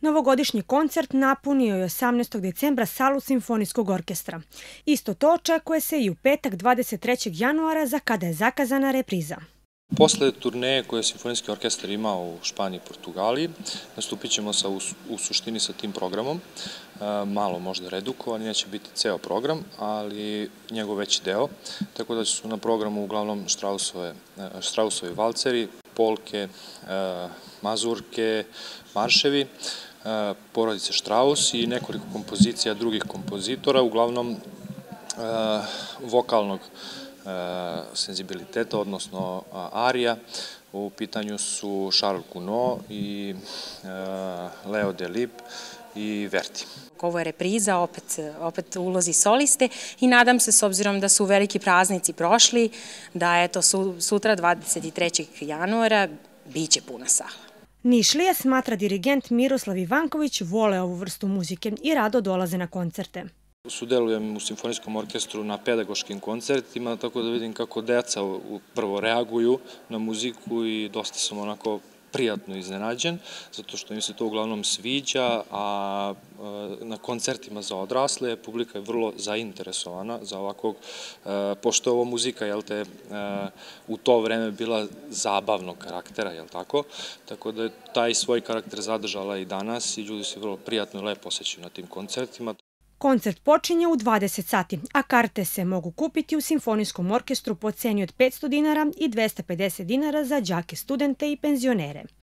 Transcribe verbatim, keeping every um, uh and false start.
Novogodišnji koncert napunio je osamnaestog decembra salu Simfonijskog orkestra. Isto to očekuje se i u petak dvadeset trećeg januara za kada je zakazana repriza. Posle turneje koje je Simfonijski orkestar imao u Španiji i Portugaliji, nastupit ćemo sa, u, u suštini sa tim programom, malo možda redukovan, neće biti ceo program, ali njegov veći deo, tako da su na programu uglavnom Strausove, Strausovi valceri, polke, mazurke, marševi, porodice Strauss i nekoliko kompozicija drugih kompozitora, uglavnom vokalnog senzibiliteta, odnosno arija. U pitanju su Charles Gounod i Leo Delibes i Verdi. Ovo je repriza, opet, opet u ulozi soliste i nadam se, s obzirom da su veliki praznici prošli, da eto sutra dvadeset trećeg januara biće puna sala. Nišlije, smatra dirigent Miroslav Ivanković, vole ovu vrstu muzike i rado dolaze na koncerte. Sudelujem u Simfonijskom orkestru na pedagoškim koncertima, tako da vidim kako deca prvo reaguju na muziku i dosta sam onako prijatno iznenađen, zato što im se to uglavnom sviđa, a na koncertima za odrasle publika je vrlo zainteresovana za ovakvog, pošto je ovo muzika, jel te, u to vreme bila zabavnog karaktera, jel tako, tako da je taj svoj karakter zadržala i danas i ljudi se vrlo prijatno i lepo osjećaju na tim koncertima. Koncert počinje u dvadeset sati, a karte se mogu kupiti u Simfonijskom orkestru po ceni od petsto dinara i dvesta pedeset dinara za đake, studente i penzionere.